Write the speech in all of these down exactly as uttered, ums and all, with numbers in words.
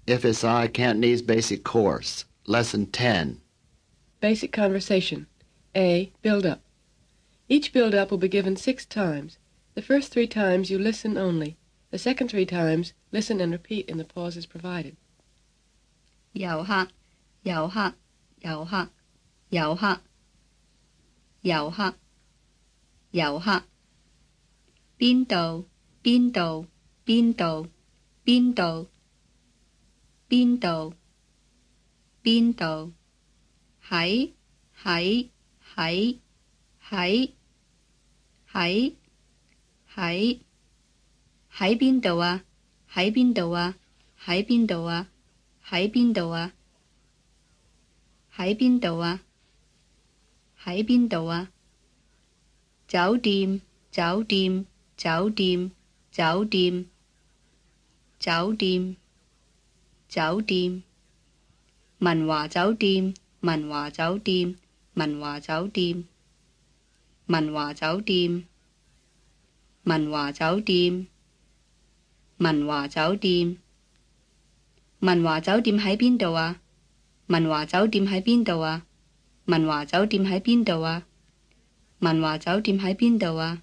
F S I Cantonese Basic Course, Lesson ten. Basic conversation. A. Build up. Each build up will be given six times. The first three times you listen only. The second three times, listen and repeat in the pauses provided. 遊客遊客遊客遊客遊客遊客邊度邊度邊度邊度邊度邊度喺喺喺喺喺喺喺邊度啊喺邊度啊喺邊度啊喺邊度啊喺邊度啊喺邊度啊酒店酒店酒店酒店酒店酒店文華酒店文華酒店文華酒店文華酒店文華酒店文華酒店文華酒店喺邊度啊？文華酒店喺邊度啊？文華酒店喺邊度啊？文華酒店喺邊度啊？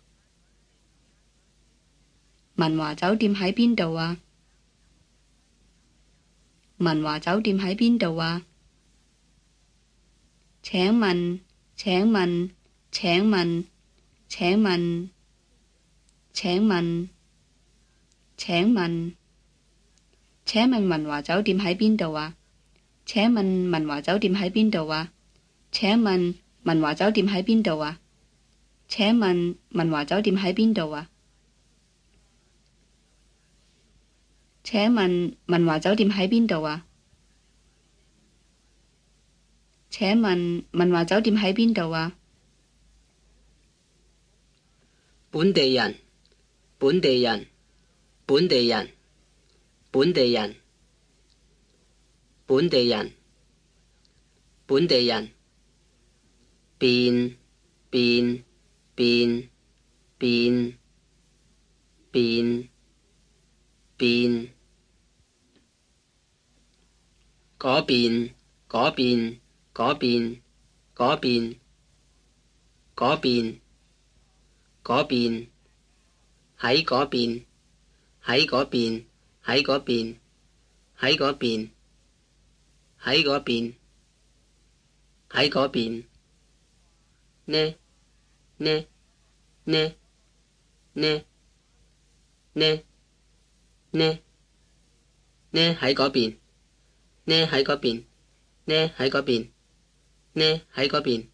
文華酒店喺邊度啊？文華酒店喺邊度啊？請問請問請問請問請問請問請問文華酒店喺邊度啊？請問文華酒店喺邊度啊？請問文華酒店喺邊度啊？請問文華酒店喺邊度啊？請問文華酒店喺邊度啊？請問文華酒店喺邊度啊？ 本地人，本地人，本地人。本地人，本地人，本地人，變變變變變變，嗰邊嗰邊嗰邊嗰邊嗰邊嗰邊，喺嗰邊喺嗰邊喺嗰邊，喺嗰邊，喺嗰邊，喺嗰邊，呢呢呢呢呢呢呢喺嗰邊，呢喺嗰邊，呢喺嗰邊，呢喺嗰邊，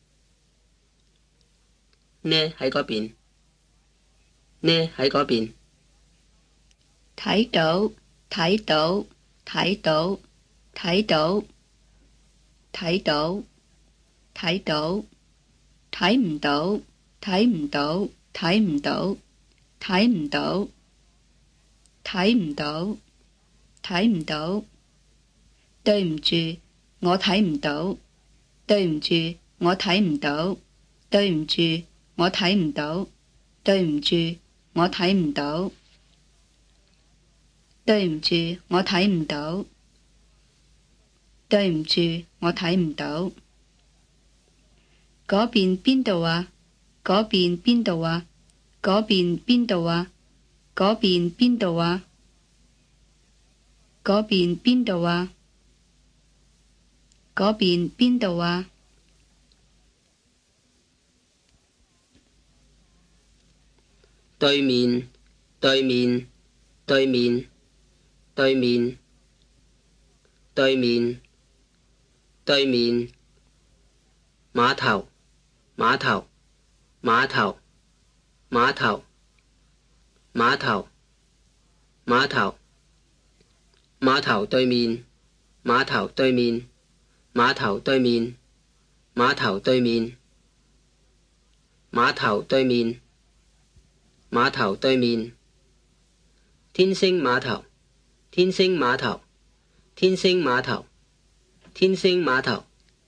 呢喺嗰邊，呢喺嗰邊， 睇到睇到睇到睇到睇到睇到睇唔到睇唔到睇唔到睇唔到睇唔到睇唔到對唔住我睇唔到對唔住我睇唔到對唔住我睇唔到對唔住我睇唔到對唔住，我睇唔到。對唔住，我睇唔到。嗰邊邊度啊？嗰邊邊度啊？嗰邊邊度啊？嗰邊邊度啊？嗰邊邊度啊？嗰邊邊度啊？ 對面，對面，對面。對面，對面，對面，碼頭，碼頭，碼頭，碼頭，碼頭，碼頭，碼頭對面，碼頭對面，碼頭對面，碼頭對面，碼頭對面，碼頭對面，天星碼頭。天星碼頭，天星碼頭，天星碼頭，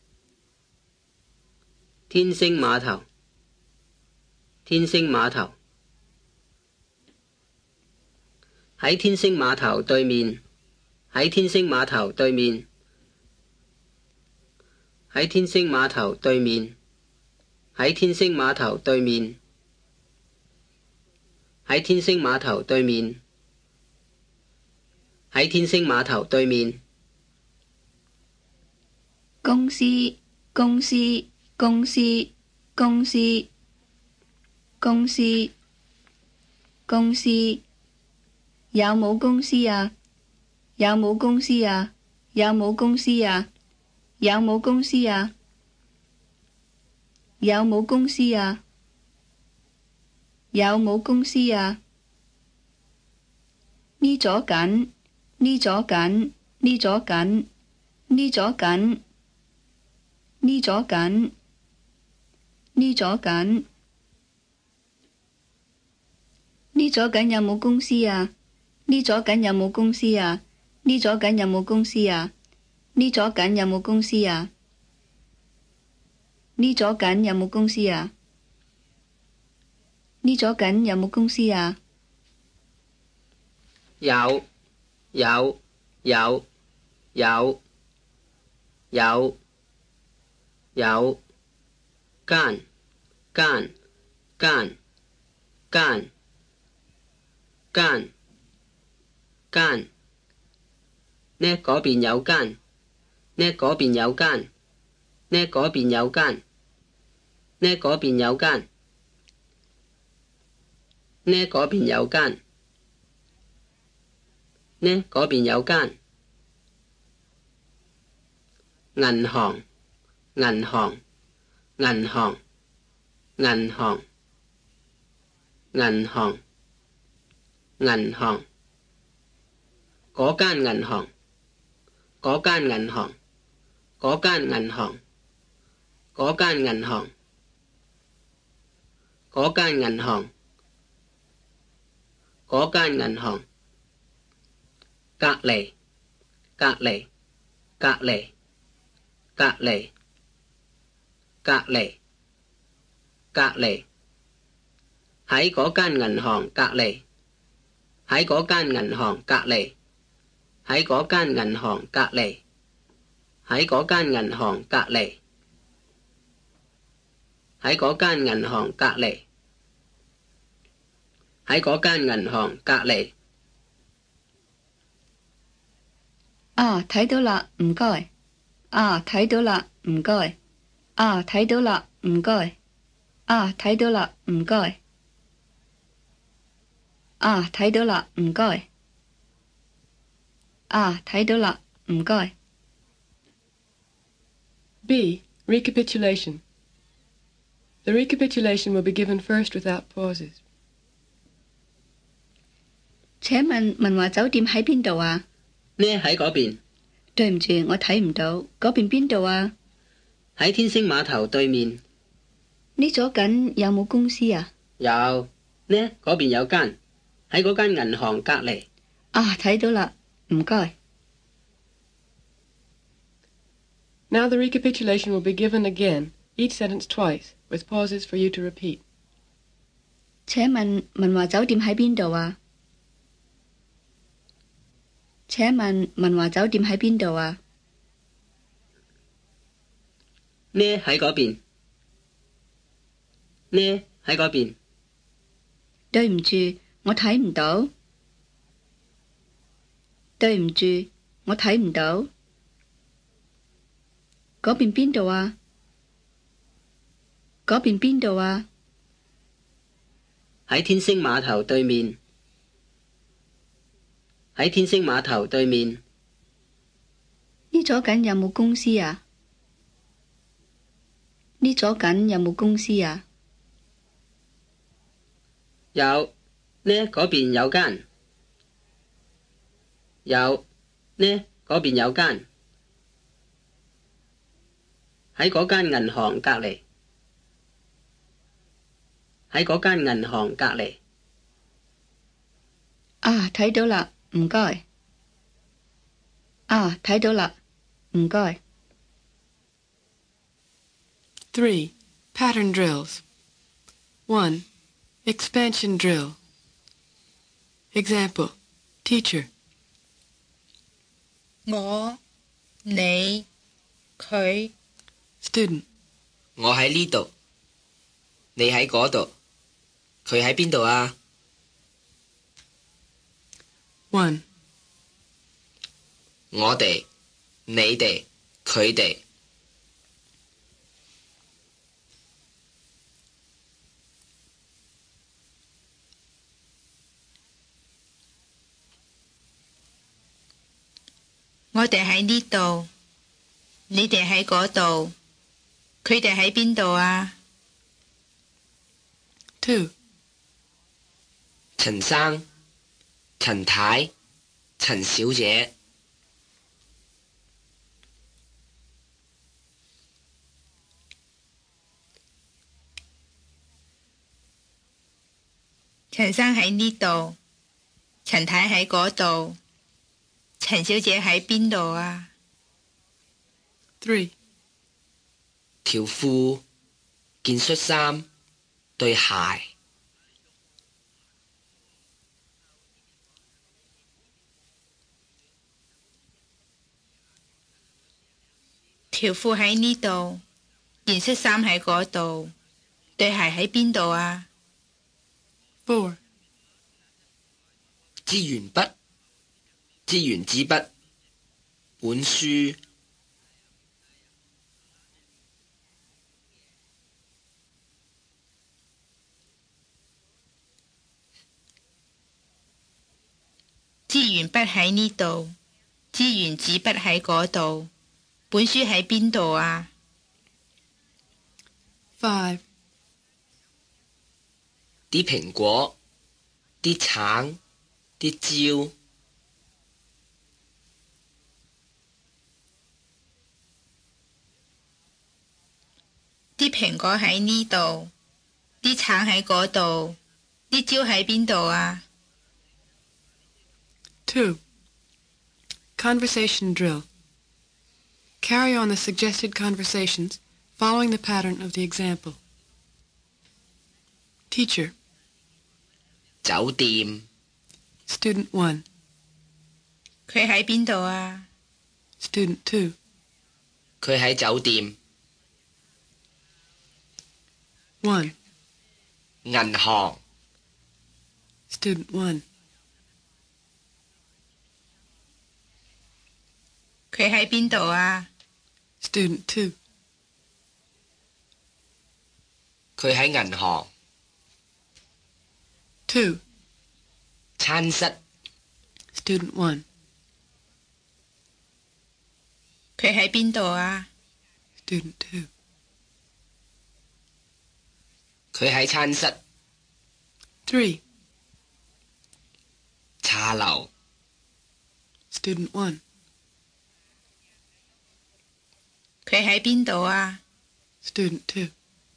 天星碼頭，天星碼頭，喺天星碼頭對面， 喺天星碼頭對面。喺天星碼頭對面。喺天星碼頭對面。喺天星碼頭對面。喺天星碼頭對面。 公司公司公司公司公司公司有冇公司啊？有冇公司啊？有冇公司啊？有冇公司啊？有冇公司啊？有冇公司啊？呢咗緊，呢咗緊，呢咗緊，呢咗緊，呢咗緊，呢咗緊，呢咗緊有冇公司啊？呢咗緊有冇公司啊？呢咗緊有冇公司啊？呢咗緊有冇公司啊？呢咗緊有冇公司啊？呢咗緊有冇公司啊？ 有有有有有有間間間間間間呢嗰邊有間呢嗰邊有間呢嗰邊有間呢嗰邊有間呢嗰邊有間呢嗰邊有間銀行銀行銀行銀行銀行銀行嗰間銀行嗰間銀行嗰間銀行嗰間銀行嗰間銀行嗰間銀行隔離隔離隔離隔離隔離隔離喺嗰間銀行隔離喺嗰間銀行隔離喺嗰間銀行隔離喺嗰間銀行隔離喺嗰間銀行隔離喺嗰間銀行隔離啊，睇到啦，唔該。啊，睇到啦，唔該。啊，睇到啦，唔該。啊，睇到啦，唔該。啊，睇到啦，唔該。啊，睇到啦，唔該。 B. Recapitulation. The recapitulation will be given first without pauses. 請問文華酒店喺邊度啊？ 呢喺嗰邊。 對唔住，我睇唔到。嗰邊邊度啊？ 喺天星碼頭對面。 呢咗緊有冇公司啊？ 有。呢嗰邊有間。喺嗰間銀行隔離。 啊，睇到啦，唔該。 Now the recapitulation will be given again, each sentence twice, with pauses for you to repeat. 請問文華酒店喺邊度啊？請問文華酒店喺邊度啊？ 呢喺嗰邊。呢喺嗰邊。 對唔住，我睇唔到。對唔住，我睇唔到。嗰邊邊度啊？嗰邊邊度啊？ 喺天星碼頭對面。喺天星碼頭對面。 呢咗緊有冇公司啊？呢咗緊有冇公司啊？ 有。呢嗰邊有間。有。呢嗰邊有間。喺嗰間銀行隔離。喺嗰間銀行隔離。 啊，睇到啦，唔該。啊，睇到啦，唔該。 Three. Pattern drills. One. Expansion drill. Example. Teacher. 我、你、佢。 Student. 我喺呢度，你喺嗰度，佢喺邊度啊？ one. 我哋、你哋、佢哋。 我哋喺呢度，你哋喺嗰度，佢哋喺邊度啊？ two. 陳生、陳太、陳小姐。 陳生喺呢度，陳太喺嗰度，陳小姐喺邊度啊？ three. 條褲、件恤衫、對鞋。 條褲喺呢度，件恤衫喺嗰度，對鞋喺邊度啊？ four. 支鉛筆、支原子筆、本書。 支鉛筆喺呢度，支原子筆喺嗰度，本書喺邊度啊？ five. 啲蘋果、啲橙、啲蕉。 啲蘋果喺呢度，啲橙喺嗰度，啲蕉喺邊度啊？ two. Conversation drill. Carry on the suggested conversations following the pattern of the example. Teacher. 酒店。 Student one. 佢喺邊度啊？ Student two. 佢喺酒店。 one. 銀行。 Student one. 佢喺邊度啊？ Student two. 佢喺銀行。 two. 餐室。 Student one. 佢喺邊度啊？ Student two. 佢喺餐室。 three. 茶樓。 Student one. 佢喺邊度啊？ Student two.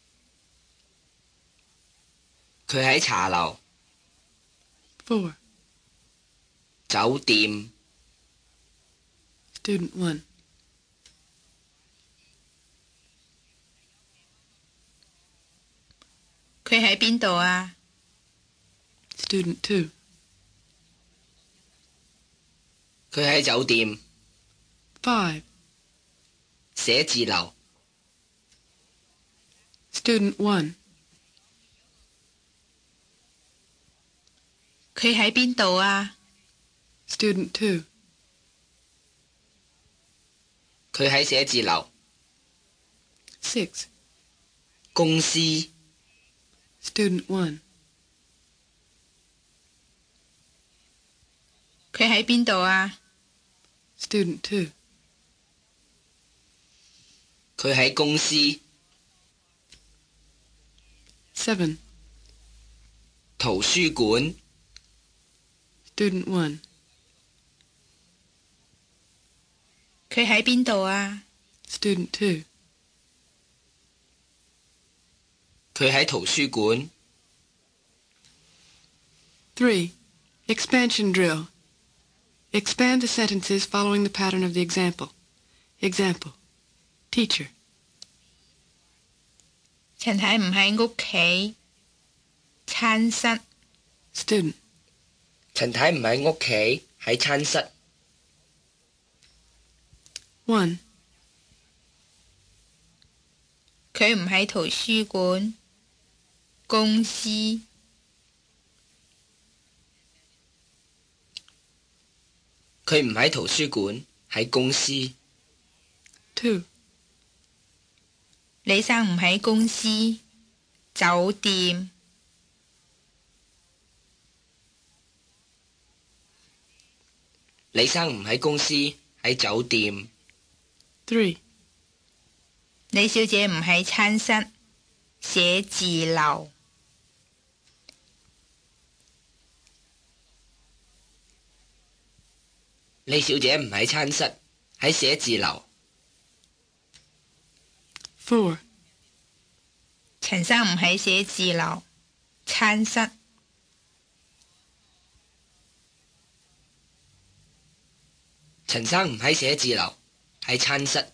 佢喺茶樓。 four. 酒店。 Student one. 佢喺邊度啊？ Student two. 佢喺酒店。 five. 寫字樓。 Student one. 佢喺邊度啊？ Student two. 佢喺寫字樓。 six. 公司。 Student one. 佢喺邊度啊？ Student two. 佢喺公司。 seven. 圖書館。 Student one. 佢喺邊度啊？ Student two. 佢喺圖書館。 three. Expansion drill. Expand the sentences following the pattern of the example. Example. Teacher. 陳太唔喺屋企。餐室。 Student. 陳太唔喺屋企，喺餐室。 One. 佢唔喺圖書館。公司。 佢唔喺圖書館，喺公司。 Two. 李生唔喺公司，酒店。 李生唔喺公司，喺酒店。 Three. 李小姐唔喺餐室，寫字樓。 李小姐唔喺餐室，喺寫字樓。 Four. 陳生唔喺寫字樓，餐室。 陳生唔喺寫字樓，喺餐室。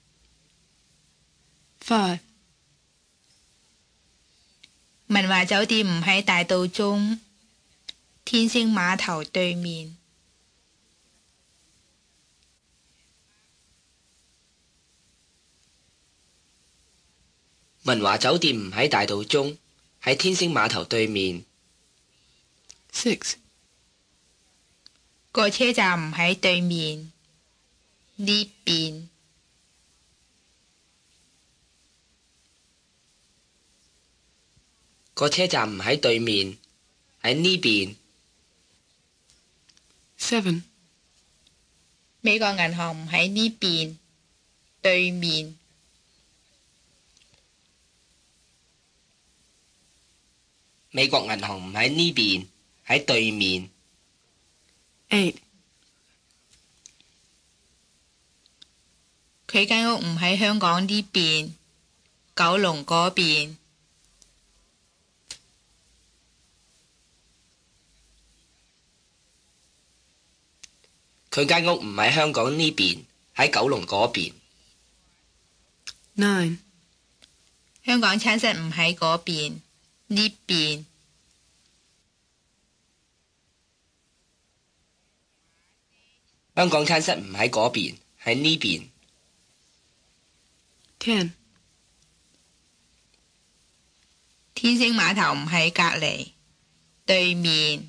Five. 文華酒店唔喺大道中，天星碼頭對面。 文華酒店唔喺大道中，喺天星碼頭對面。 Six. 個車站唔喺對面，呢邊。 個車站唔喺對面，喺呢邊。 Seven. 美國銀行唔喺呢邊，對面。 美國銀行唔喺呢邊，喺對面。 Eight. 佢間屋唔喺香港呢邊，九龍嗰邊。 佢間屋唔喺香港呢邊，喺九龍嗰邊。 Nine. 香港餐室唔喺嗰邊，呢邊。 香港餐室唔喺嗰邊，喺呢邊。 Ten. 天星碼頭唔喺隔離，對面。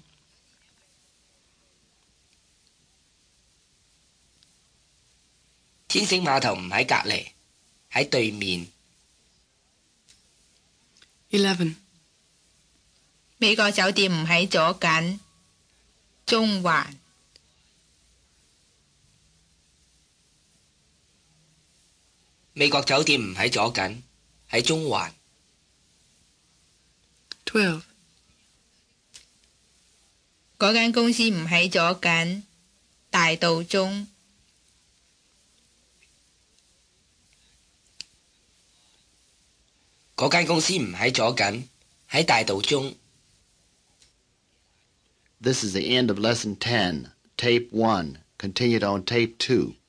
天星碼頭唔喺隔離，喺對面。 Eleven. 美國酒店唔喺左近，中環。 美國酒店唔喺左近，喺中環。 Twelve. 嗰間公司唔喺左近，大道中。 嗰間公司唔喺左近，喺大道中。 This is the end of Lesson ten, Tape one, continued on Tape two.